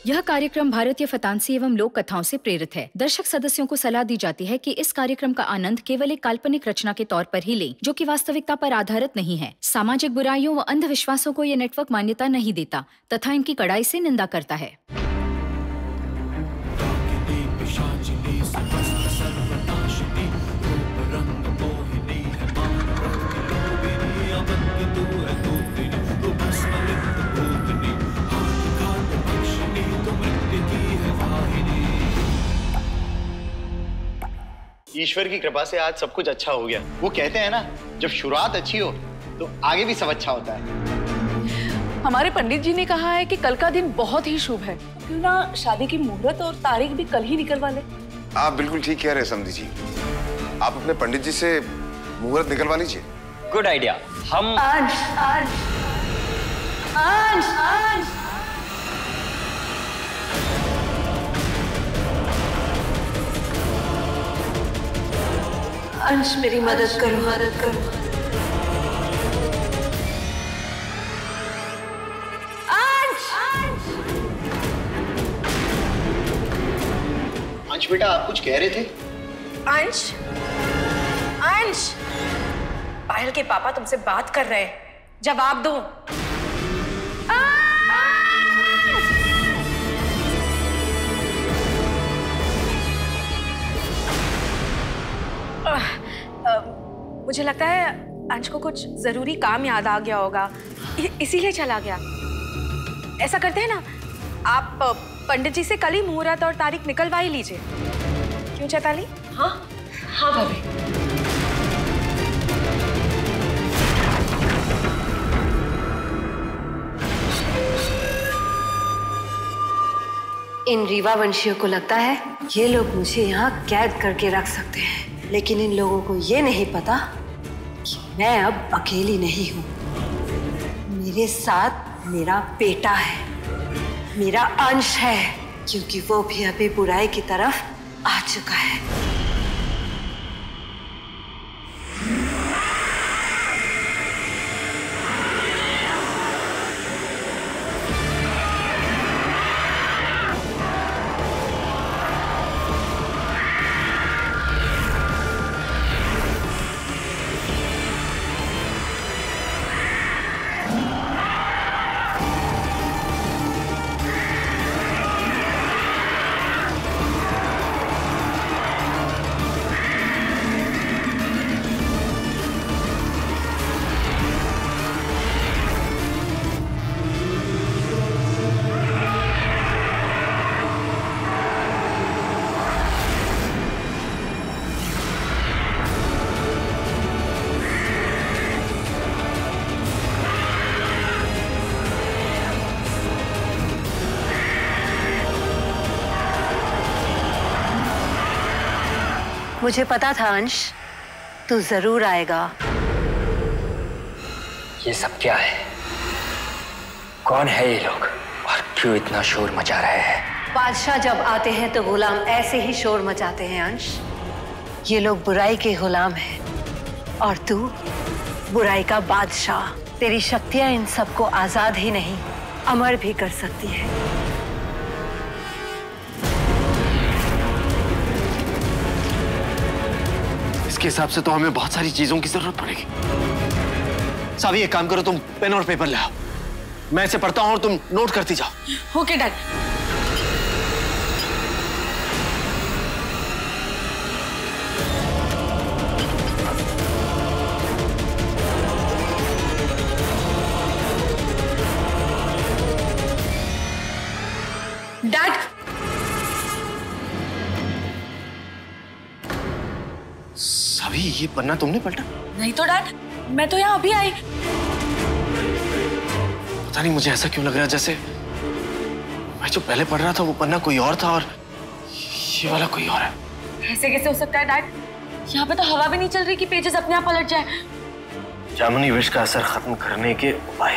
यह कार्यक्रम भारतीय फतांसी एवं लोक कथाओं से प्रेरित है। दर्शक सदस्यों को सलाह दी जाती है कि इस कार्यक्रम का आनंद केवल एक काल्पनिक रचना के तौर पर ही लें, जो कि वास्तविकता पर आधारित नहीं है। सामाजिक बुराइयों व अंधविश्वासों को ये नेटवर्क मान्यता नहीं देता तथा इनकी कड़ाई से निंदा करता है। ईश्वर की कृपा से आज सब कुछ अच्छा हो गया। वो कहते हैं ना, जब शुरुआत अच्छी हो तो आगे भी सब अच्छा होता है। हमारे पंडित जी ने कहा है कि कल का दिन बहुत ही शुभ है, क्यों ना शादी की मुहूर्त और तारीख भी कल ही निकलवा ले। आप बिल्कुल ठीक कह रहे हैं समधी जी। आप अपने पंडित जी से मुहूर्त निकलवा लीजिए। Good idea. हम अंश अंश अंश अंश अंश मेरी मदद करो, मदद करो। अंश अंश बेटा, आप कुछ कह रहे थे? अंश अंश, पायल के पापा तुमसे बात कर रहे हैं, जवाब दो। मुझे लगता है अंश को कुछ जरूरी काम याद आ गया होगा, इसीलिए चला गया। ऐसा करते हैं ना, आप पंडित जी से कल ही मुहूर्त और तारीख निकलवा ही लीजिए। क्यों चैताली? हाँ हाँ भाभी। इन रीवा वंशियों को लगता है ये लोग मुझे यहाँ कैद करके रख सकते हैं, लेकिन इन लोगों को ये नहीं पता कि मैं अब अकेली नहीं हूँ। मेरे साथ मेरा बेटा है, मेरा अंश है, क्योंकि वो भी अभी बुराई की तरफ आ चुका है। मुझे पता था अंश, तू जरूर आएगा। ये सब क्या है? कौन है ये लोग और क्यों इतना शोर मचा रहे हैं? बादशाह जब आते हैं तो गुलाम ऐसे ही शोर मचाते हैं अंश। ये लोग बुराई के गुलाम हैं और तू बुराई का बादशाह। तेरी शक्तियां इन सबको आजाद ही नहीं, अमर भी कर सकती है। इसके हिसाब से तो हमें बहुत सारी चीजों की जरूरत पड़ेगी। सावी, एक काम करो, तुम पेन और पेपर ले आओ, मैं इसे पढ़ता हूं और तुम नोट करती जाओ। Okay dad. डैड, सावी, ये पन्ना तुमने पलटा? नहीं तो डैड, मैं तो यहाँ अभी आई। पता नहीं मुझे ऐसा क्यों लग रहा है जैसे मैं जो पहले पढ़ रहा था वो पन्ना कोई और था और ये वाला कोई और है। ऐसे कैसे हो सकता है डैड? यहाँ पे तो हवा भी नहीं चल रही कि पेजेस अपने आप पलट जाए। जामुनी विष का असर खत्म करने के उपाय।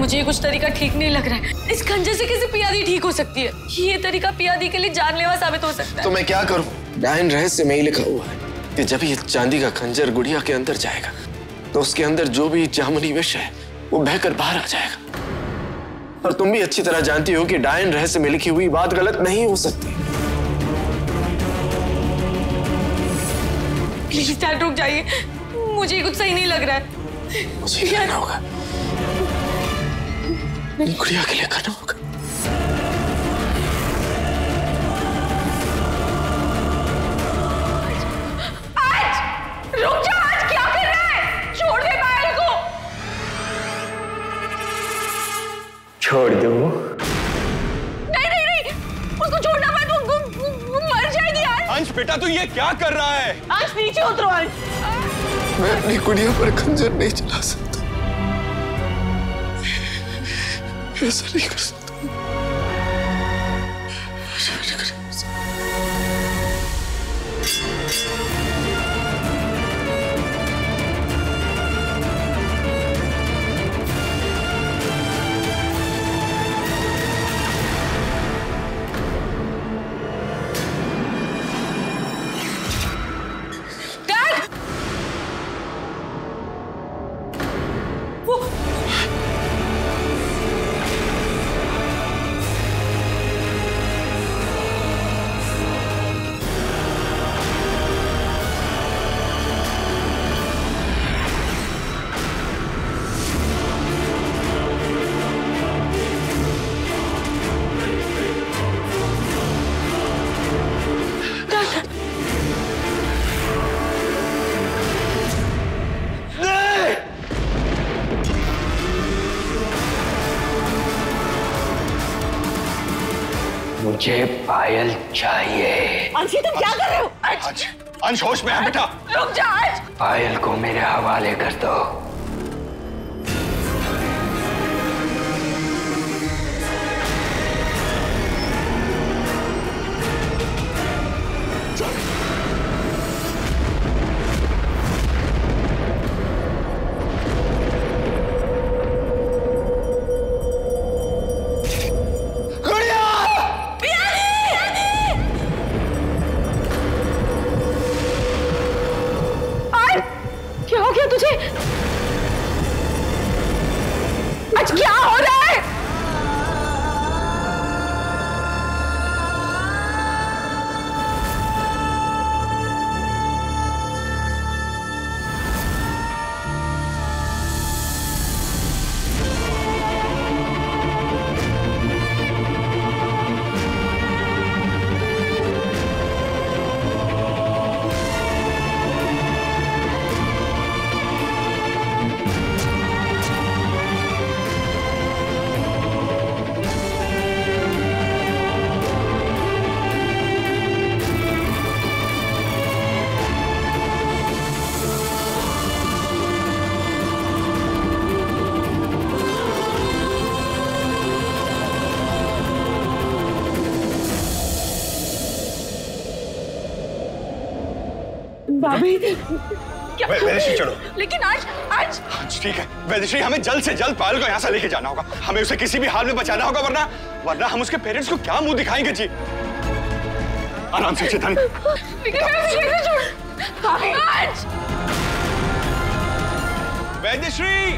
मुझे कुछ तरीका ठीक नहीं लग रहा है। इस खंजर से कैसे पियादी ठीक हो सकती है? ये तरीका पियादी के लिए जानलेवा साबित हो सकता है। तो मैं क्या करूं? डायन रहस्य में ही लिखा हुआ है कि जब ये चांदी का खंजर गुड़िया के अंदर जाएगा तो उसके अंदर जो भी जामुनी विष है वो बहकर बाहर आ जाएगा। और तुम भी अच्छी तरह जानती हो कि डायन रहस्य में लिखी हुई बात गलत नहीं हो सकती। प्लीज डैड रुक जाइए, मुझे कुछ सही नहीं लग रहा है। मुझे करना होगा, गुड़िया के लिए करना होगा। आज रुक जा, आज क्या कर रहा है? छोड़ दे पायल को। छोड़ दूं? नहीं नहीं नहीं, उसको छोड़ना मत, वो मर जाएगी आज। अंश बेटा तू ये क्या कर रहा है? अंश नीचे उतरो अंश। मैं अपनी गुड़िया पर खंजर नहीं चला सकता, ऐसा नहीं कर सकता। मुझे पायल चाहिए। अंशी तुम क्या कर रहे हो? अंश होश में है बेटा। रुक जा अंश। पायल को मेरे हवाले कर दो। आज क्या हो रहा है? भाभी क्या? वैदेश्री चलो। लेकिन आज ठीक है वैदेश्री, हमें जल्द से जल्द पायल को यहाँ से लेके जाना होगा। हमें उसे किसी भी हाल में बचाना होगा, वरना हम उसके पेरेंट्स को क्या मुंह दिखाएंगे जी। आराम से चेतन। वैदेश्री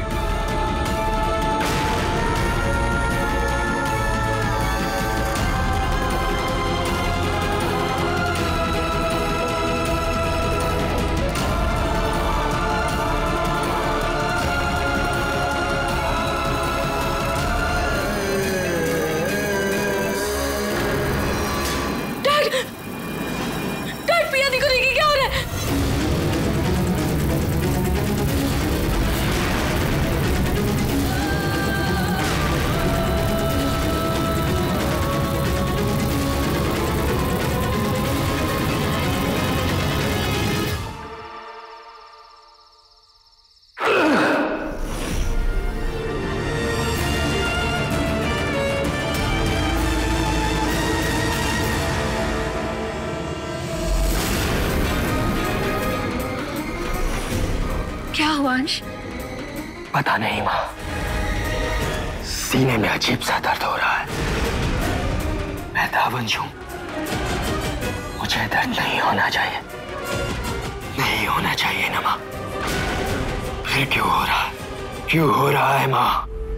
क्या हुआ अंश? पता नहीं माँ, सीने में अजीब सा दर्द हो रहा है। मैं दावंश हूं, मुझे दर्द नहीं होना चाहिए, नहीं होना चाहिए ना माँ। फिर क्यों हो रहा है, क्यों हो रहा है माँ?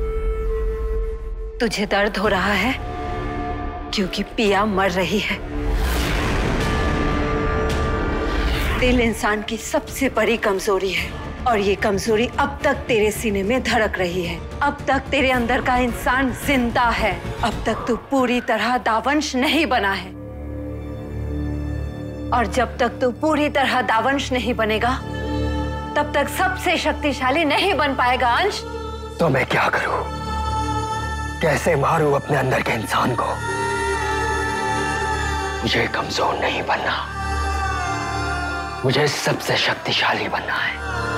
तुझे दर्द हो रहा है क्योंकि पिया मर रही है। दिल इंसान की सबसे बड़ी कमजोरी है और ये कमजोरी अब तक तेरे सीने में धड़क रही है। अब तक तेरे अंदर का इंसान जिंदा है। अब तक तू पूरी तरह दावंश नहीं बना है और जब तक तू पूरी तरह दावंश नहीं बनेगा तब तक सबसे शक्तिशाली नहीं बन पाएगा अंश। तो मैं क्या करूं? कैसे मारूं अपने अंदर के इंसान को? मुझे कमजोर नहीं बनना, मुझे सबसे शक्तिशाली बनना है,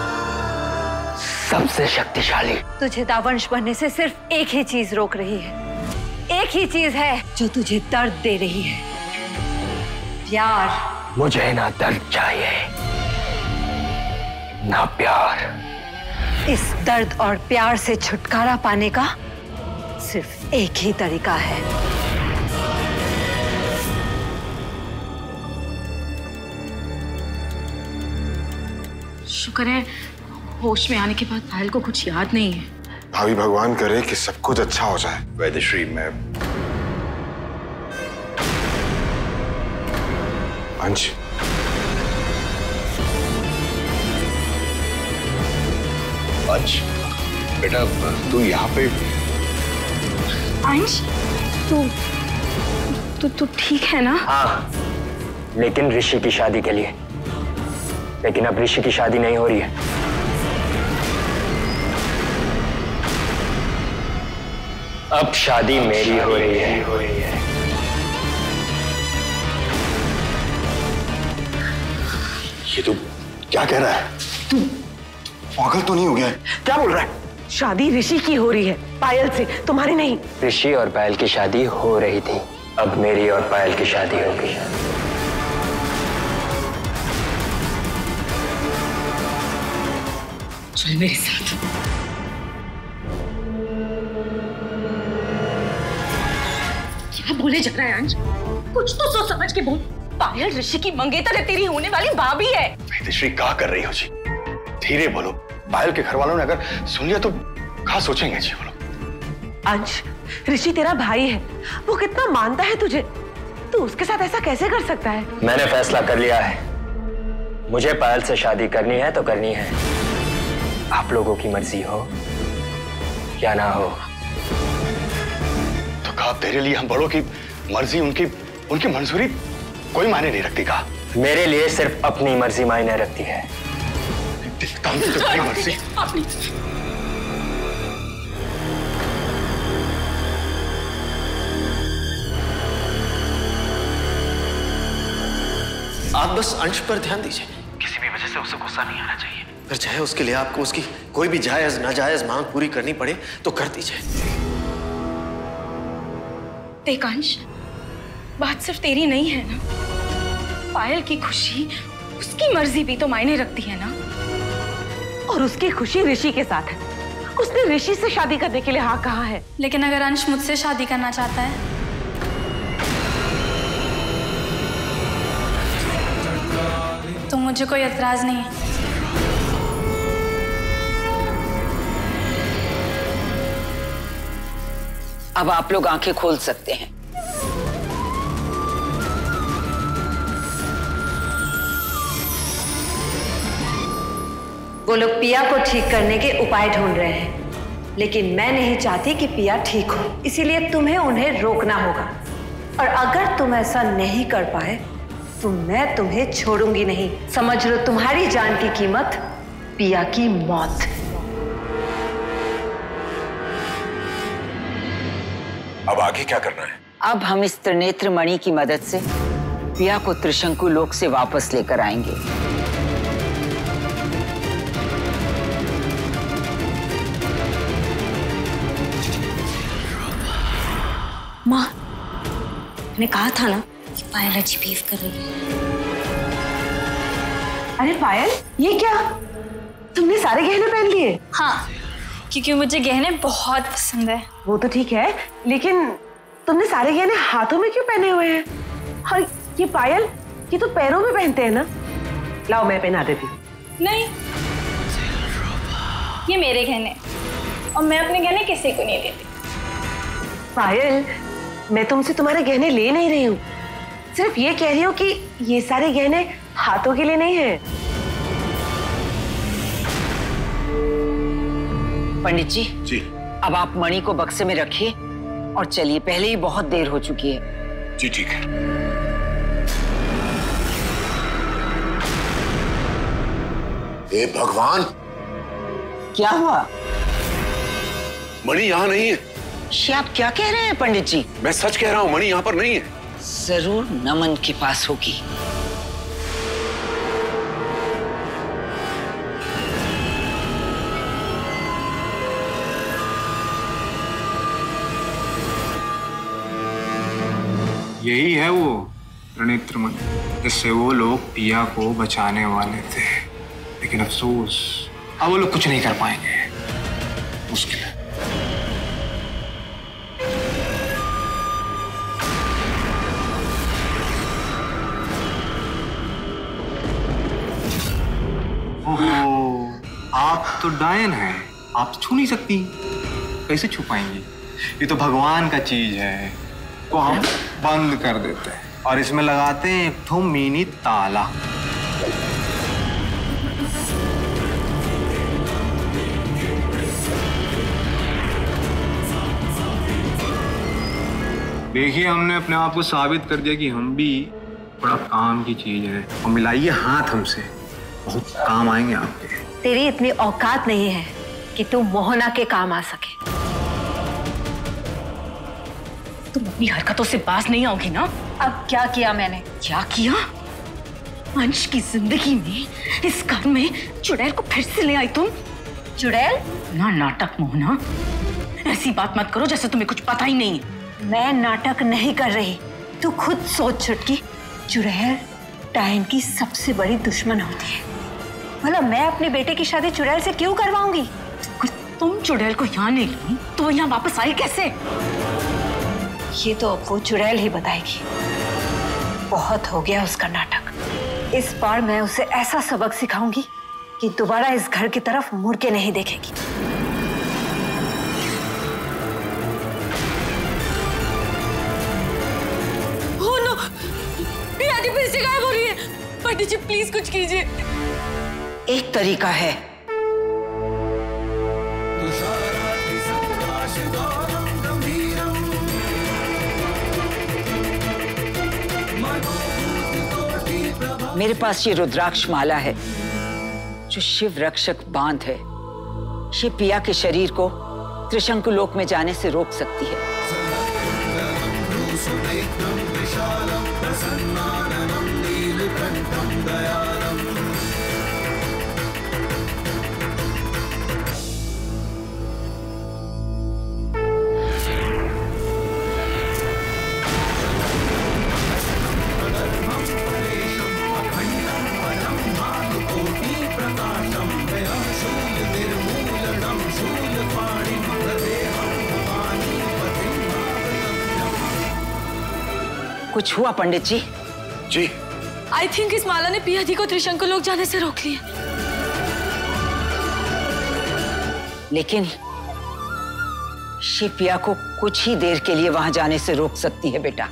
सबसे शक्तिशाली। तुझे दावंश बनने से सिर्फ एक ही चीज रोक रही है, एक ही चीज है जो तुझे दर्द दे रही है, प्यार। मुझे ना दर्द चाहिए ना प्यार। इस दर्द और प्यार से छुटकारा पाने का सिर्फ एक ही तरीका है। शुक्र है होश में आने के बाद पायल को कुछ याद नहीं है। भाभी भगवान करे कि सब कुछ अच्छा हो जाए। वैद्यश्री, मैं अंश, अंश बेटा तू यहाँ पे? अंश, तू ठीक है ना? हाँ, लेकिन ऋषि की शादी के लिए। लेकिन अब ऋषि की शादी नहीं हो रही है। अब शादी मेरी हो रही है। ये तू क्या कह रहा है? तू पागल तो नहीं हो गया है? क्या बोल रहा है? शादी ऋषि की हो रही है, पायल से, तुम्हारी नहीं। ऋषि और पायल की शादी हो रही थी, अब मेरी और पायल की शादी होगी। चल मेरे साथ। क्या बोले जा रहा है अंश? कुछ तो सोच समझ के बोल। पायल ऋषि की मंगेतर है, तेरी होने वाली भाभी है। वैद्यश्री क्या कर रही हो जी? धीरे बोलो, पायल के घर वालों ने अगर सुन लिया तो क्या सोचेंगे जी वो लोग? अंश, ऋषि तेरा भाई है, वो कितना मानता है तुझे, तू उसके साथ ऐसा कैसे कर सकता है? मैंने फैसला कर लिया है, मुझे पायल से शादी करनी है तो करनी है। आप लोगों की मर्जी हो या ना हो। तो कहा तेरे लिए हम बड़ों की मर्जी, उनकी मंजूरी कोई मायने नहीं रखती का? मेरे लिए सिर्फ अपनी मर्जी मायने रखती है। तुम्हारी मर्जी। आप बस अंश पर ध्यान दीजिए। किसी भी वजह से उसे गुस्सा नहीं आना चाहिए। फिर चाहे उसके लिए आपको उसकी कोई भी जायज नाजायज मांग पूरी करनी पड़े तो कर दीजिए। देख अंश, बात सिर्फ तेरी नहीं है ना। पायल की खुशी, उसकी मर्जी भी तो मायने रखती है ना। और उसकी खुशी ऋषि के साथ है, उसने ऋषि से शादी करने के लिए हाँ कहा है। लेकिन अगर अंश मुझसे शादी करना चाहता है तो मुझे कोई एतराज नहीं है। अब आप लोग आंखें खोल सकते हैं। वो लोग पिया को ठीक करने के उपाय ढूंढ रहे हैं, लेकिन मैं नहीं चाहती कि पिया ठीक हो, इसीलिए तुम्हें उन्हें रोकना होगा। और अगर तुम ऐसा नहीं कर पाए तो मैं तुम्हें छोड़ूंगी नहीं। समझ लो, तुम्हारी जान की कीमत पिया की मौत। अब आगे क्या करना है? अब हम इस त्रिनेत्र मणि की मदद से पिया को त्रिशंकु लोक से वापस लेकर आएंगे। माँ, मैंने कहा था ना कि पायल अच्छी बिहेव कर रही है। अरे पायल, ये क्या? तुमने सारे गहने पहन लिए? हाँ, क्योंकि मुझे गहने बहुत पसंद है। वो तो ठीक है, लेकिन तुमने सारे गहने हाथों में क्यों पहने हुए हैं? और ये पायल, ये तो पैरों में पहनते हैं ना। लाओ मैं पहना देती हूँ। नहीं, ये मेरे गहने और मैं अपने गहने किसी को नहीं देती। पायल, मैं तुमसे तुम्हारे गहने ले नहीं रही हूँ, सिर्फ ये कह रही हूँ कि ये सारे गहने हाथों के लिए नहीं है। पंडित जी, अब आप मणि को बक्से में रखिए और चलिए, पहले ही बहुत देर हो चुकी है। जी ठीक है। हे भगवान, क्या हुआ? मणि यहाँ नहीं है। ये आप क्या कह रहे हैं पंडित जी? मैं सच कह रहा हूँ, मणि यहाँ पर नहीं है। जरूर नमन के पास होगी। यही है वो त्रिनेत्र मणि, जिससे वो लोग पिया को बचाने वाले थे, लेकिन अफसोस अब वो लोग कुछ नहीं कर पाएंगे। मुश्किल है। ओहो, आप तो डायन हैं, आप छू नहीं सकती, कैसे छू पाएंगी? ये तो भगवान का चीज है, तो हम बंद कर देते हैं और इसमें लगाते हैं एक ठो मिनी ताला। देखिए, हमने अपने आप को साबित कर दिया कि हम भी बड़ा काम की चीज है। और मिलाइए हाथ हमसे, बहुत काम आएंगे आपके। तेरी इतनी औकात नहीं है कि तू मोहना के काम आ सके। तुम अपनी हरकतों से बाज नहीं आओगी ना? अब क्या किया मैंने? क्या किया? अंश की जिंदगी में, इस घर में चुड़ैल को फिर से ले आई तुम। चुड़ैल? ना नाटक मोहना, ऐसी बात मत करो जैसे तुम्हें कुछ पता ही नहीं है। मैं नाटक नहीं कर रही, तू खुद सोच छुटकी। चुड़ैल डायन की सबसे बड़ी दुश्मन होती है। भला मैं अपने बेटे की शादी चुड़ैल से क्यों करवाऊंगी? तुम चुड़ैल को यहाँ नहीं लाई तो वो यहाँ वापस आई कैसे? ये तो अब वो चुड़ैल ही बताएगी। बहुत हो गया उसका नाटक। इस बार मैं उसे ऐसा सबक सिखाऊंगी कि दोबारा इस घर की तरफ मुड़ के नहीं देखेगी। ओह नो, पियाजी फिर से गायब हो रही है। पंडित जी प्लीज कुछ कीजिए। एक तरीका है। मेरे पास ये रुद्राक्ष माला है जो शिव रक्षक बांध है। ये पिया के शरीर को त्रिशंकु लोक में जाने से रोक सकती है। कुछ हुआ पंडित जी? जी, आई थिंक इस माला ने पिया जी को त्रिशंकु लोक जाने से रोक लिया। लेकिन ये पिया को कुछ ही देर के लिए वहां जाने से रोक सकती है बेटा।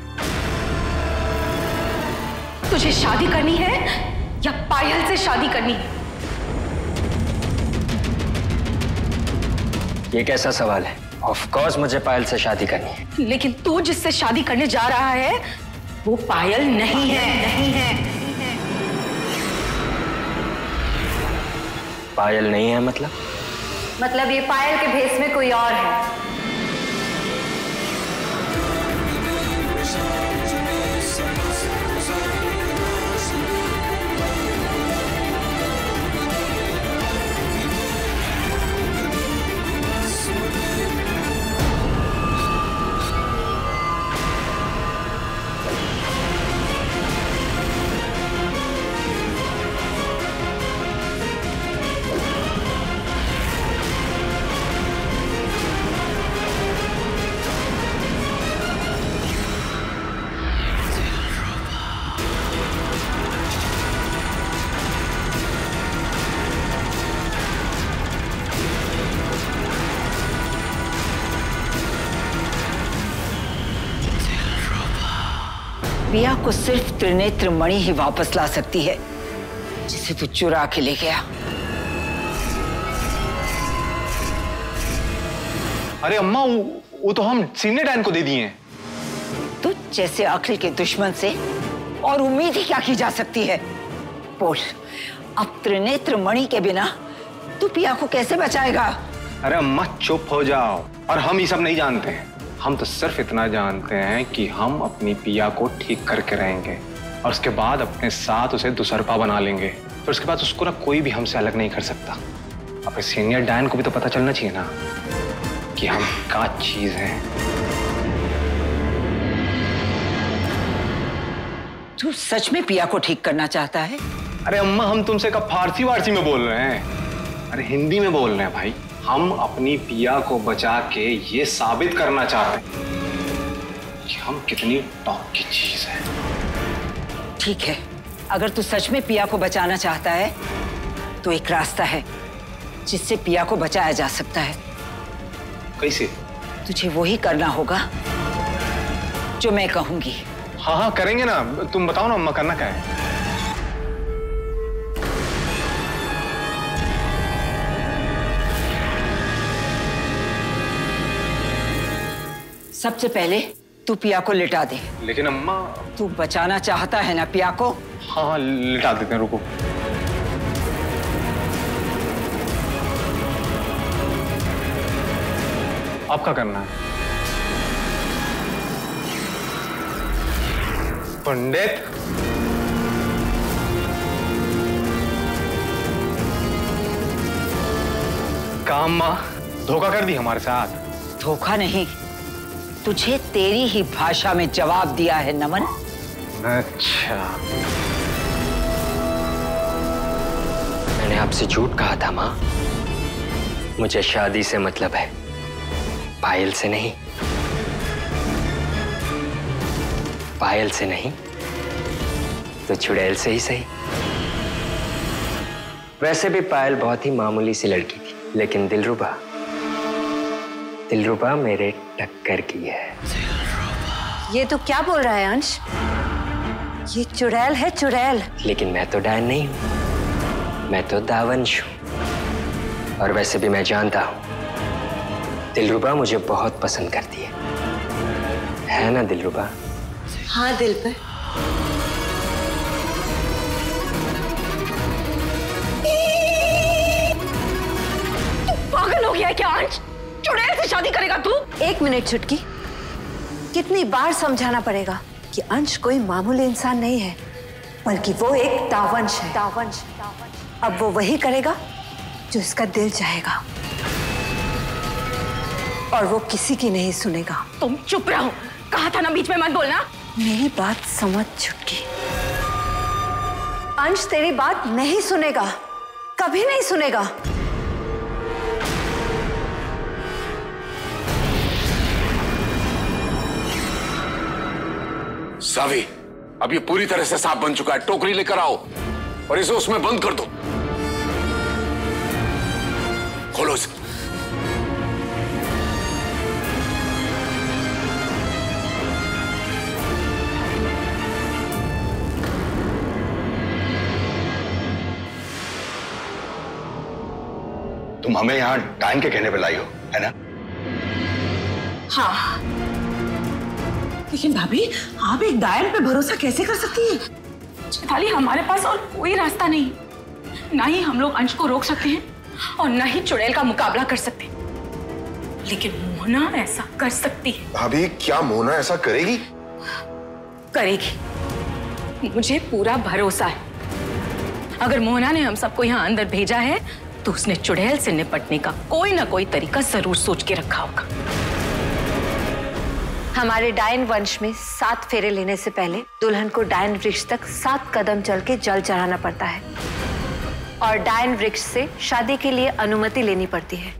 तुझे शादी करनी है या पायल से शादी करनी है? ये कैसा सवाल है? ऑफ कोर्स मुझे पायल से शादी करनी है। लेकिन तू जिससे शादी करने जा रहा है वो पायल नहीं है। पायल नहीं है मतलब? मतलब ये पायल के भेस में कोई और है। पिया को सिर्फ त्रिनेत्र मणि ही वापस ला सकती है, जिसे तू चुरा के ले गया। अरे अम्मा, वो तो हम सीनियर डायन को दे दिए हैं। तू जैसे अक्ल के दुश्मन से और उम्मीद ही क्या की जा सकती है? बोल, अब त्रिनेत्र मणि के बिना तू पिया को कैसे बचाएगा? अरे अम्मा चुप हो जाओ। और हम ये सब नहीं जानते हैं, हम तो सिर्फ इतना जानते हैं कि हम अपनी पिया को ठीक करके रहेंगे और उसके बाद अपने साथ उसे दुसरपा बना लेंगे। फिर उसके बाद उसको ना कोई भी हमसे अलग नहीं कर सकता। अब सीनियर डायन को भी तो पता चलना चाहिए ना कि हम क्या चीज हैं। तू सच में पिया को ठीक करना चाहता है? अरे अम्मा, हम तुमसे कब फारसी वारसी में बोल रहे हैं? अरे हिंदी में बोल रहे हैं भाई। हम अपनी पिया को बचा के ये साबित करना चाहते हैं कि हम कितनी टॉप की चीज है। ठीक है, अगर तू सच में पिया को बचाना चाहता है तो एक रास्ता है जिससे पिया को बचाया जा सकता है। कैसे? तुझे वही करना होगा जो मैं कहूंगी। हाँ हाँ करेंगे ना, तुम बताओ ना अम्मा, करना क्या है? सबसे पहले तू पिया को लिटा दे। लेकिन अम्मा, तू बचाना चाहता है ना पिया को? हाँ हाँ लिटा देते हैं, रुको। अब क्या करना है? पंडित, काम माँ धोखा कर दी हमारे साथ। धोखा नहीं, तुझे तेरी ही भाषा में जवाब दिया है नमन। अच्छा, मैंने आपसे झूठ कहा था माँ। मुझे शादी से मतलब है, पायल से नहीं। पायल से नहीं तो चुड़ैल से ही सही। वैसे भी पायल बहुत ही मामूली सी लड़की थी, लेकिन दिलरुबा मेरे टक्कर की है। ये तो क्या बोल रहा है अंश? ये चुड़ैल है, चुड़ैल। लेकिन मैं तो डायन नहीं हूं, मैं तो दावंश हूं। और वैसे भी मैं जानता हूं दिलरुबा मुझे बहुत पसंद करती है ना दिलरुबा? हाँ दिल पे। पागल हो गया है क्या अंश? चुड़ैल से शादी करेगा तू? एक मिनट छुटकी, कितनी बार समझाना पड़ेगा कि अंश कोई मामूली इंसान नहीं है, बल्कि वो एक दावंश है। दावंश। अब वो वही करेगा जो इसका दिल चाहेगा, और वो किसी की नहीं सुनेगा। तुम चुप रहो, कहा था ना बीच में मत बोलना। मेरी बात समझ छुटकी, अंश तेरी बात नहीं सुनेगा, कभी नहीं सुनेगा। सावी, अब ये पूरी तरह से साफ बन चुका है। टोकरी लेकर आओ और इसे उसमें बंद कर दो। खोलो इसे। तुम हमें यहाँ डायन के कहने पे लाई हो, है ना? हाँ, लेकिन भाभी, आप एक डायन पे भरोसा कैसे कर सकती हैं? चैताली, हमारे पास और कोई रास्ता नहीं। ना ही हम लोग अंश को रोक सकते हैं और ना ही चुड़ैल का मुकाबला कर सकते हैं। लेकिन मोहना ऐसा कर सकती है। भाभी, क्या मोहना ऐसा करेगी? करेगी, मुझे पूरा भरोसा है। अगर मोहना ने हम सबको यहाँ अंदर भेजा है तो उसने चुड़ैल से निपटने का कोई ना कोई तरीका जरूर सोच के रखा होगा। हमारे डायन वंश में 7 फेरे लेने से पहले दुल्हन को डायन वृक्ष तक 7 कदम चल के जल चढ़ाना पड़ता है, और डायन वृक्ष से शादी के लिए अनुमति लेनी पड़ती है।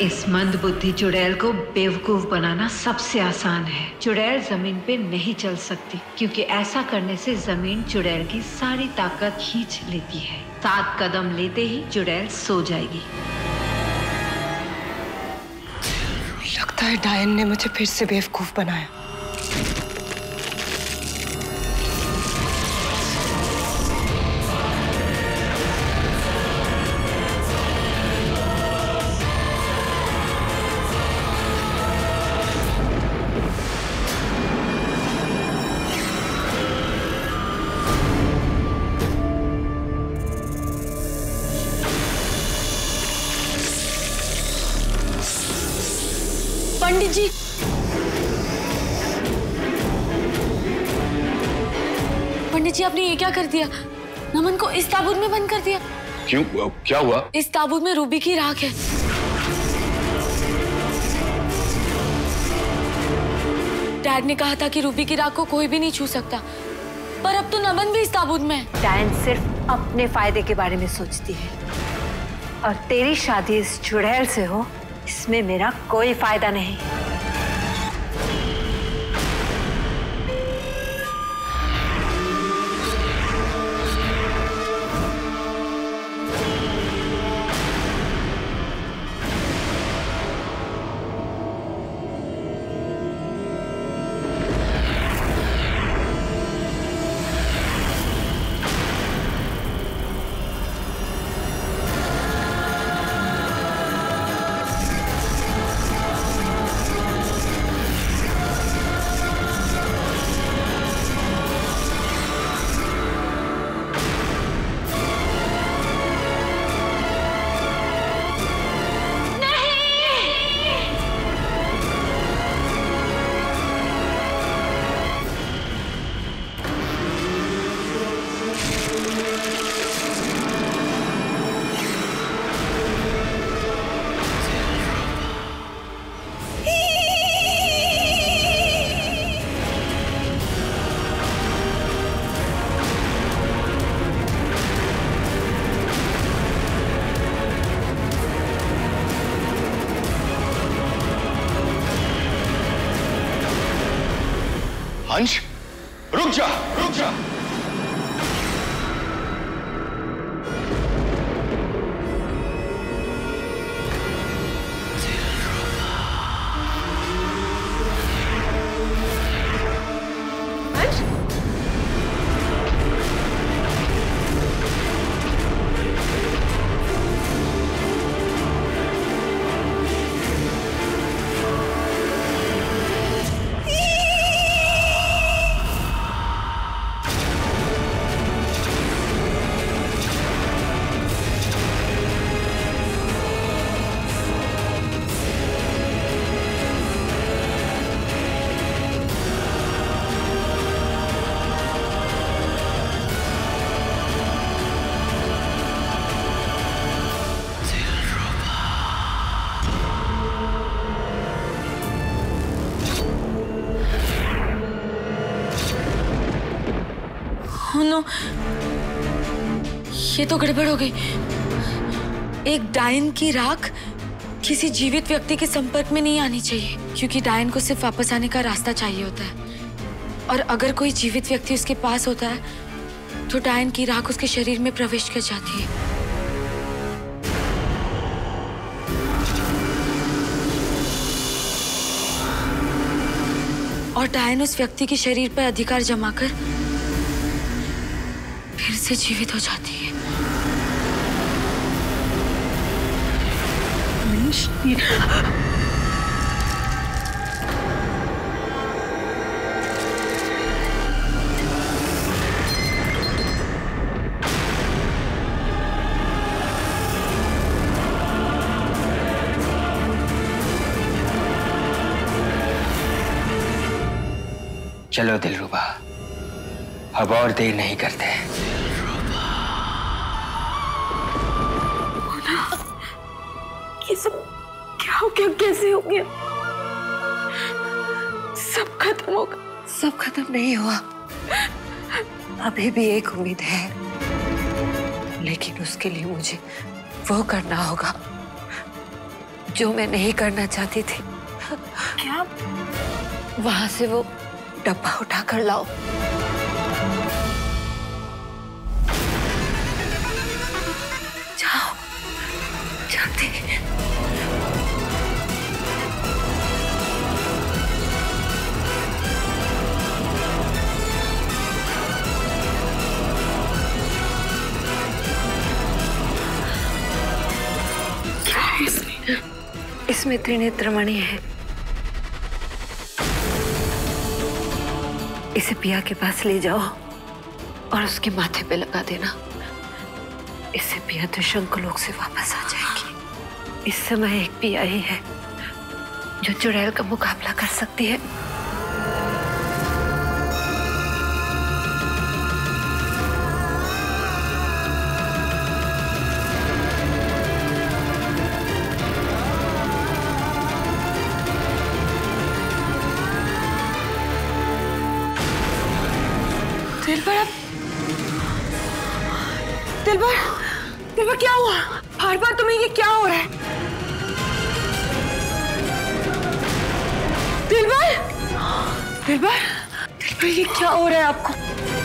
इस मंदबुद्धि चुड़ैल को बेवकूफ बनाना सबसे आसान है। चुड़ैल जमीन पे नहीं चल सकती क्योंकि ऐसा करने से जमीन चुड़ैल की सारी ताकत खींच लेती है। 7 कदम लेते ही चुड़ैल सो जाएगी। लगता है डायन ने मुझे फिर से बेवकूफ बनाया। पंडित जी, पंडित जी, आपने ये क्या कर दिया? नमन को इस ताबूत में बंद कर दिया। क्यों, क्या हुआ? इस ताबूत में रूबी की राख है। डैड ने कहा था कि रूबी की राख को कोई भी नहीं छू सकता, पर अब तो नमन भी इस ताबूत में है। डायन सिर्फ अपने फायदे के बारे में सोचती है और तेरी शादी इस चुड़ैल से हो इसमें मेरा कोई फायदा नहीं। अंश, रुक जा, रुक जा। नो, ये तो गड़बड़ हो गई। एक डायन की राख किसी जीवित व्यक्ति के संपर्क में नहीं आनी चाहिए, क्योंकि डायन को सिर्फ वापस आने का रास्ता चाहिए होता है। और अगर कोई जीवित व्यक्ति उसके पास होता है तो डायन की राख उसके शरीर में प्रवेश कर जाती है। और डायन उस व्यक्ति के शरीर पर अधिकार जमाकर फिर से जीवित हो जाती है। चलो दिलरुबा, अब और देर नहीं करते। ये सब क्या हो गया, कैसे हो गया? सब खत्म होगा। सब खत्म नहीं हुआ, अभी भी एक उम्मीद है, लेकिन उसके लिए मुझे वो करना होगा जो मैं नहीं करना चाहती थी। क्या? वहां से वो डब्बा उठा कर लाओ। जाओ जल्दी। इसमें त्रिनेत्रमणि है। इसे पिया के पास ले जाओ और उसके माथे पे लगा देना। इससे पिया त्रिशंकु लोक से वापस आ जाएगी। इस समय एक पिया ही है जो चुड़ैल का मुकाबला कर सकती है। दिलबर क्या हुआ? बार बार तुम्हें ये क्या हो रहा है? दिलबर ये क्या हो रहा है आपको?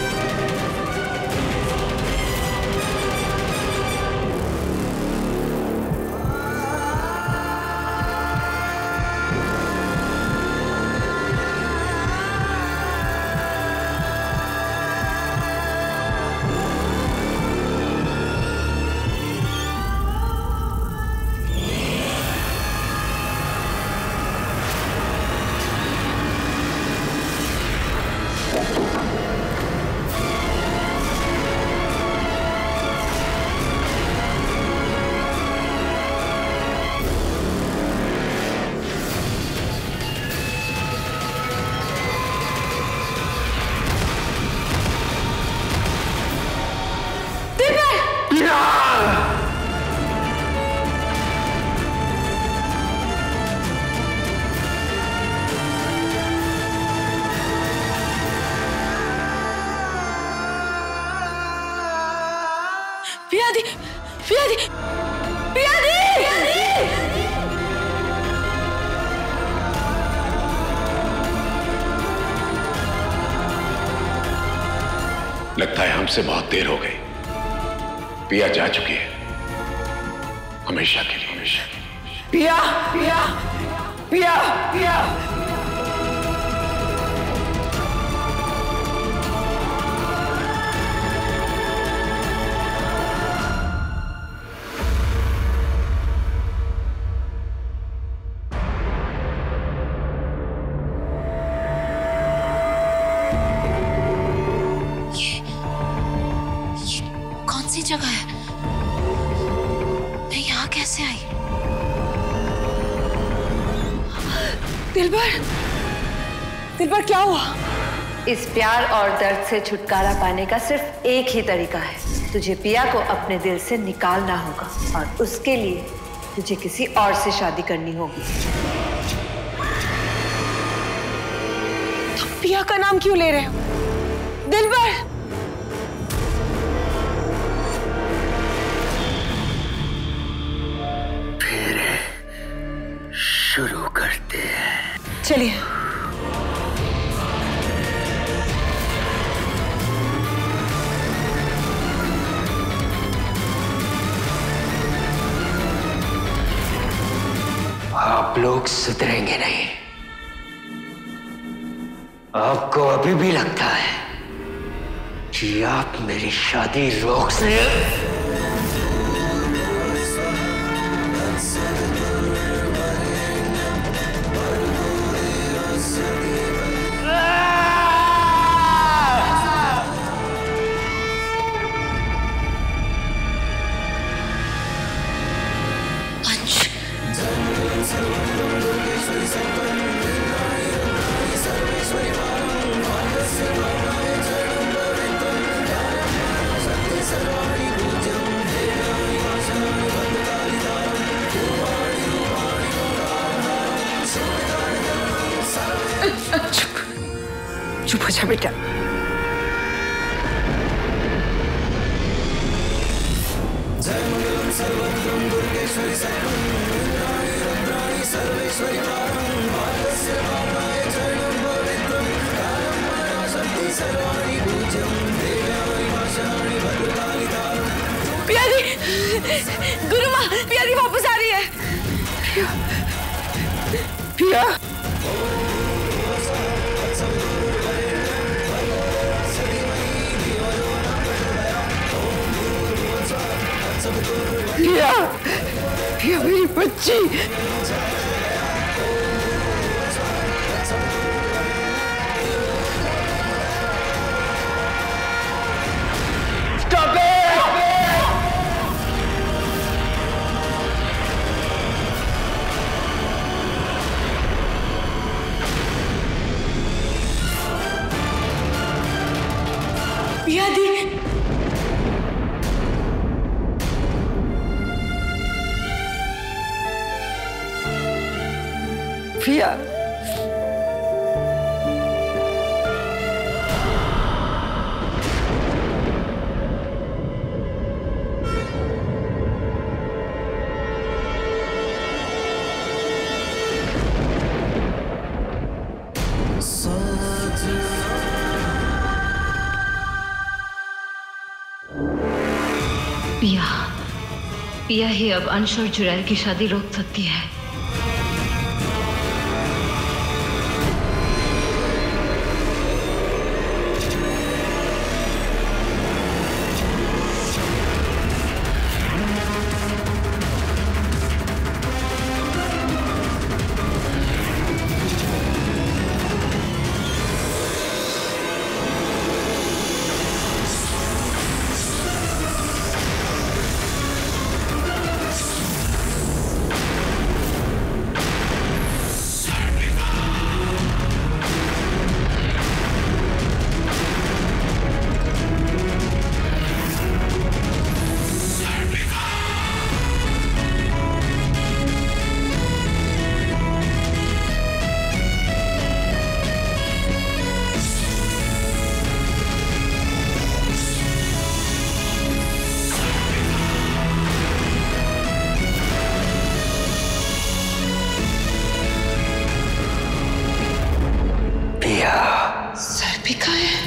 लगता है हमसे बहुत देर हो गई। पिया जा चुकी है हमेशा के लिए। पिया पिया पिया पिया जगह है, मैं यहाँ कैसे आई? दिलबर क्या हुआ? इस प्यार और दर्द से छुटकारा पाने का सिर्फ एक ही तरीका है। तुझे पिया को अपने दिल से निकालना होगा और उसके लिए तुझे किसी और से शादी करनी होगी। तुम पिया का नाम क्यों ले रहे हो? दिलबर शुरू करते हैं। चलिए। आप लोग सुधरेंगे नहीं। आपको अभी भी लगता है कि आप मेरी शादी रोक सकते। चुप हो जा बेटा। जय मंगलम सर्वं दुर्गेश्वरी सर्वं पिया जी, गुरु माँ, पिया जी वापस आ रही है। पिया, पिया, पिया मेरी बच्ची। पिया दी, पिया, पिया, पिया ही अब अंश और जुरैल की शादी रोक सकती है। सर्पिका है।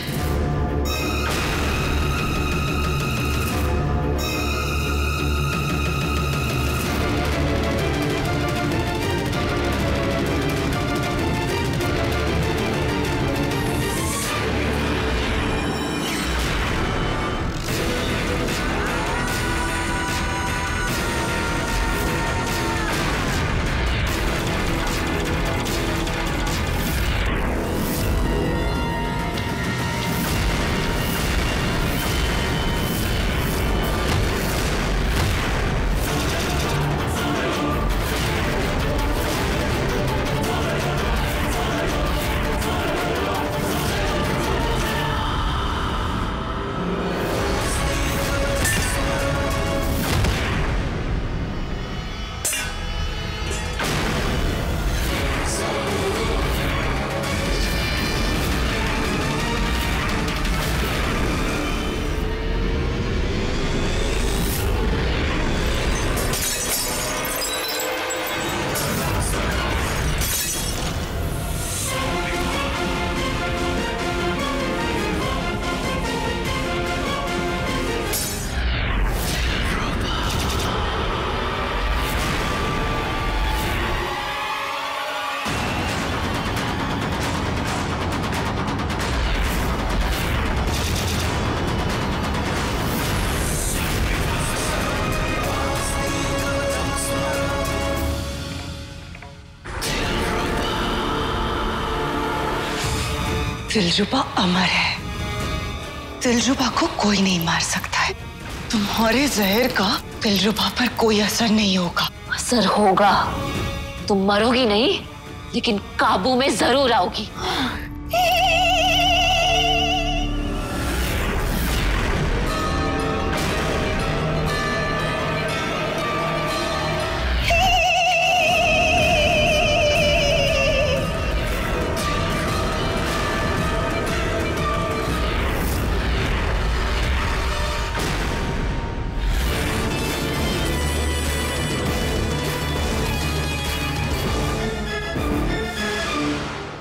दिलरुबा अमर है। दिलरुबा को कोई नहीं मार सकता है। तुम्हारे जहर का दिलरुबा पर कोई असर नहीं होगा। असर होगा। तुम मरोगी नहीं, लेकिन काबू में जरूर आओगी।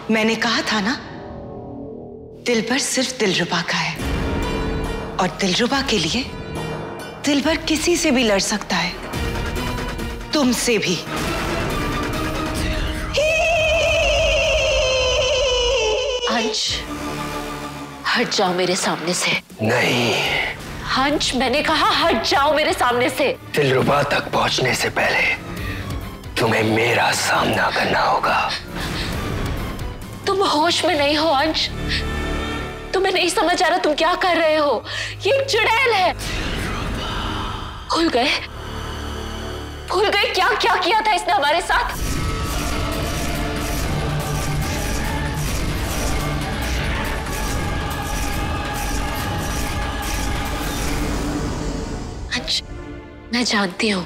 मैंने कहा था ना, दिलबर सिर्फ दिलरुबा का है और दिलरुबा के लिए दिलबर किसी से भी लड़ सकता है, तुमसे भी। अंश, हट जाओ मेरे सामने से। नहीं। अंश, मैंने कहा हट जाओ मेरे सामने से। दिलरुबा तक पहुंचने से पहले तुम्हें मेरा सामना करना होगा। तुम होश में नहीं हो अंश। तुम्हें नहीं समझ आ रहा तुम क्या कर रहे हो। ये एक चुड़ैल है। भूल गए क्या क्या किया था इसने हमारे साथ। अंश, मैं जानती हूं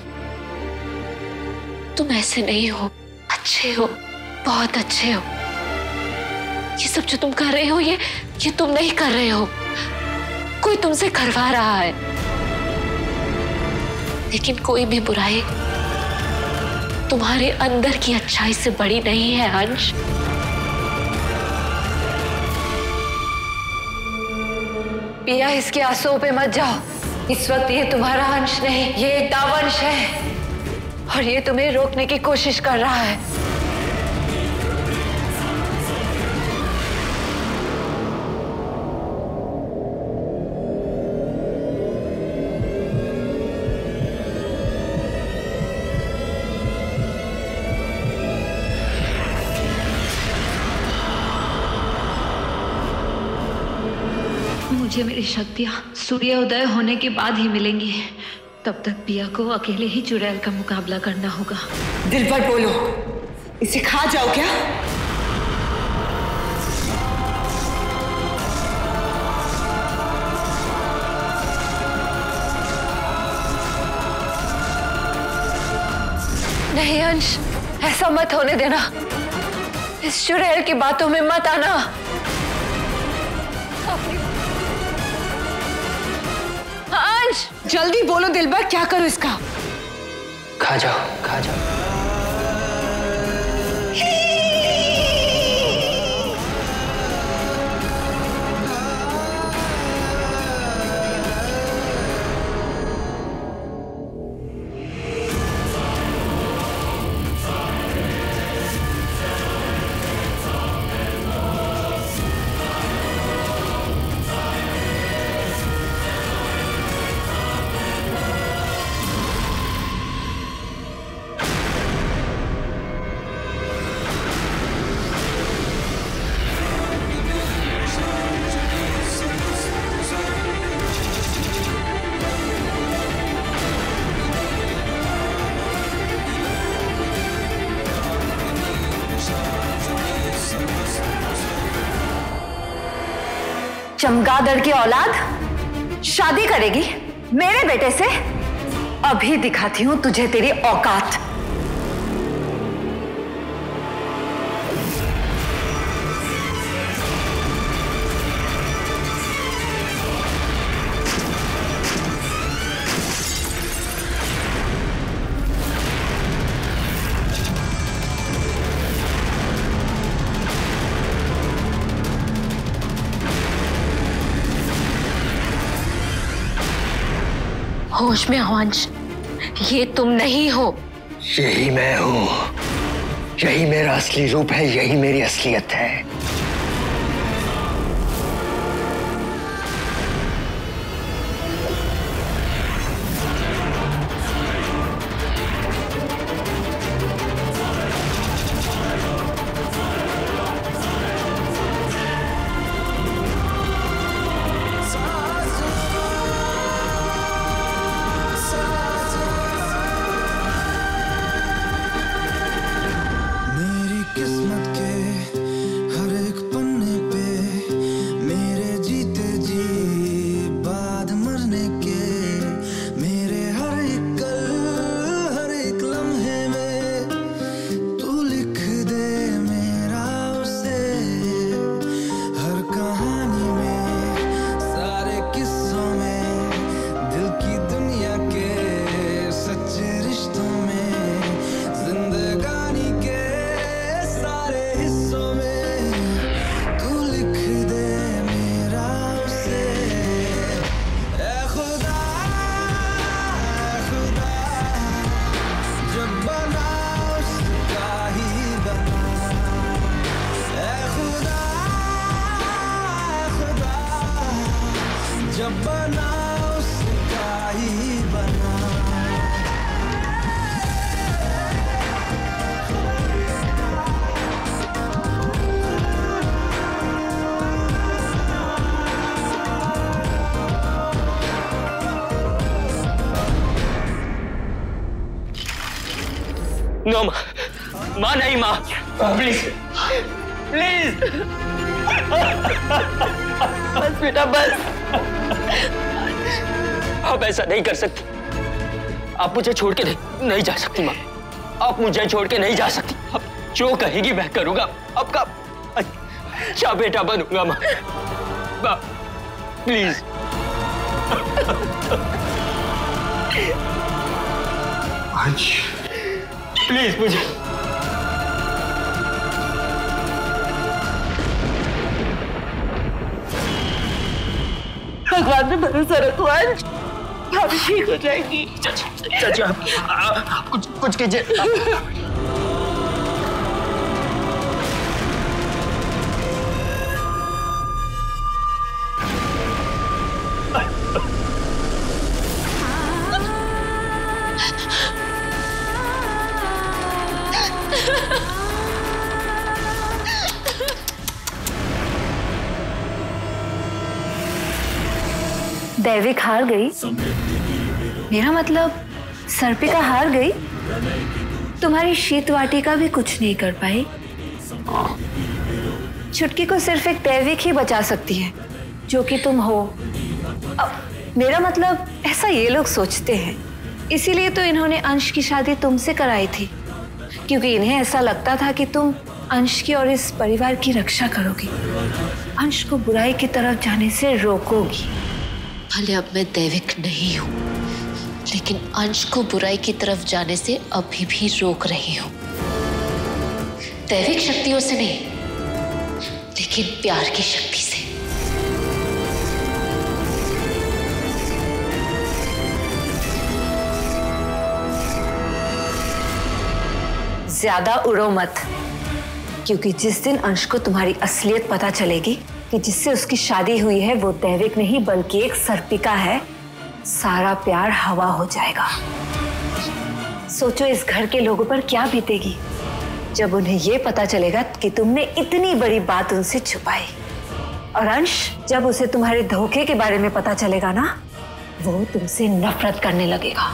तुम ऐसे नहीं हो, अच्छे हो, बहुत अच्छे हो। ये सब जो तुम कर रहे हो ये तुम नहीं कर रहे हो, कोई तुमसे करवा रहा है। लेकिन कोई भी बुराई तुम्हारे अंदर की अच्छाई से बड़ी नहीं है अंश। पिया, इसके आंसुओं पे मत जाओ। इस वक्त ये तुम्हारा अंश नहीं, ये एक दावंश है और ये तुम्हें रोकने की कोशिश कर रहा है। मुझे मेरी शक्तियां सूर्योदय होने के बाद ही मिलेंगी। तब तक पिया को अकेले ही चुड़ैल का मुकाबला करना होगा। दिलबर बोलो, इसे खा जाओ क्या? नहीं अंश, ऐसा मत होने देना। इस चुड़ैल की बातों में मत आना। अंश, जल्दी बोलो दिलबर, क्या करूं इसका? खा जाओ, खा जाओ। चमगादड़ की औलाद शादी करेगी मेरे बेटे से? अभी दिखाती हूं तुझे तेरी औकात। होश में हो अंश, ये तुम नहीं हो। यही मैं हूं, यही मेरा असली रूप है, यही मेरी असलियत है। किस्मत के हर जब बना उसका ही बना। नो माँ, माँ नहीं माँ, प्लीज प्लीज बस बेटा बस। आप ऐसा नहीं कर सकती, आप मुझे छोड़ के नहीं जा सकती माँ, आप मुझे छोड़ के नहीं जा सकती। आप जो कहेगी मैं करूंगा, आपका अच्छा बेटा बनूंगा माँ, प्लीज। अंश प्लीज मुझे भगवान पे भरोसा रखो अंश, भाभी ठीक हो जाएगी। चाची आप कुछ कीजिए। दैविक हार गई? मेरा मतलब सर्पिका हार गई? तुम्हारी शीत वाटिका भी कुछ नहीं कर पाई। चुटकी को सिर्फ एक दैविक ही बचा सकती है, जो कि तुम हो। मेरा मतलब ऐसा ये लोग सोचते हैं, इसीलिए तो इन्होंने अंश की शादी तुमसे कराई थी, क्योंकि इन्हें ऐसा लगता था कि तुम अंश की और इस परिवार की रक्षा करोगी, अंश को बुराई की तरफ जाने से रोकोगी। भले अब मैं दैविक नहीं हूँ, लेकिन अंश को बुराई की तरफ जाने से अभी भी रोक रही हूँ। दैविक शक्तियों से नहीं, लेकिन प्यार की शक्ति से। ज्यादा उड़ो मत, क्योंकि जिस दिन अंश को तुम्हारी असलियत पता चलेगी कि जिससे उसकी शादी हुई है वो दैविक नहीं बल्कि एक सर्पिका है, सारा प्यार हवा हो जाएगा। सोचो इस घर के लोगों पर क्या बीतेगी जब उन्हें ये पता चलेगा कि तुमने इतनी बड़ी बात उनसे छुपाई। और अंश, जब उसे तुम्हारे धोखे के बारे में पता चलेगा ना, वो तुमसे नफरत करने लगेगा।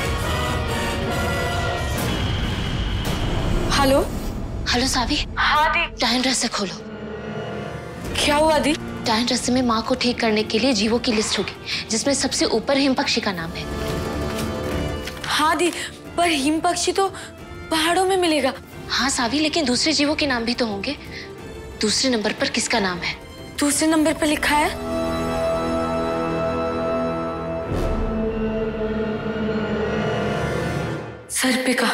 Hello hello Saavi. हाँ दी। डायन रहस्य खोलो। क्या हुआ दी? डायन रहस्य में माँ को ठीक करने के लिए जीवों की लिस्ट होगी, जिसमें सबसे ऊपर हिमपक्षी का नाम है। हाँ दी, पर हिमपक्षी तो पहाड़ों में मिलेगा। हाँ सावी, लेकिन दूसरे जीवों के नाम भी तो होंगे। दूसरे नंबर पर किसका नाम है? दूसरे नंबर पर लिखा है सर्पिका।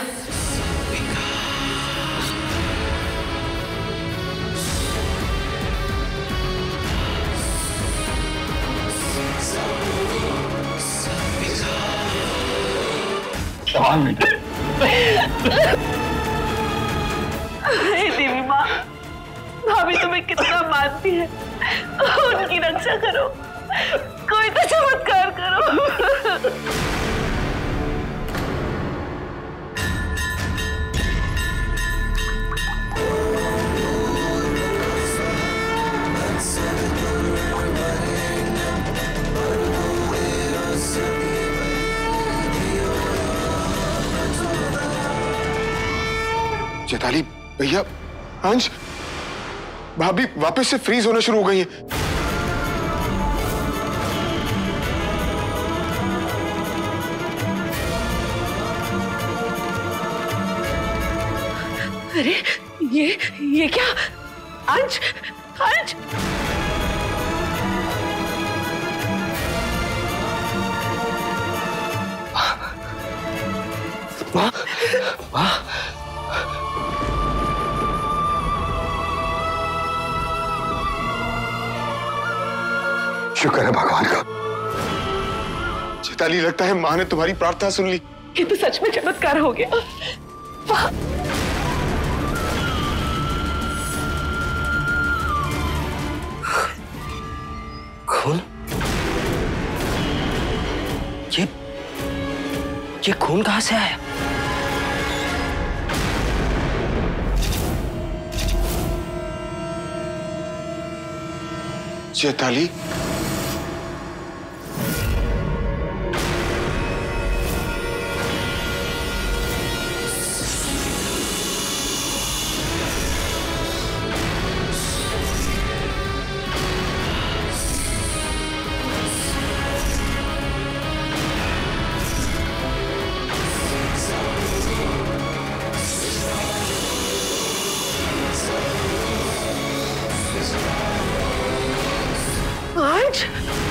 देवी माँ, भाभी तुम्हें कितना मानती है, उनकी रक्षा करो, कोई तो चमत्कार करो। चैताली भैया, अंश, भाभी वापस से फ्रीज होना शुरू हो गई है। अरे ये क्या? अंश, अंश, माँ, माँ, शुक्र है भगवान का। चैताली, लगता है माँ ने तुम्हारी प्रार्थना सुन ली। ये तो सच में चमत्कार हो गया। खून? ये खून कहां से आया? चैताली, अंश,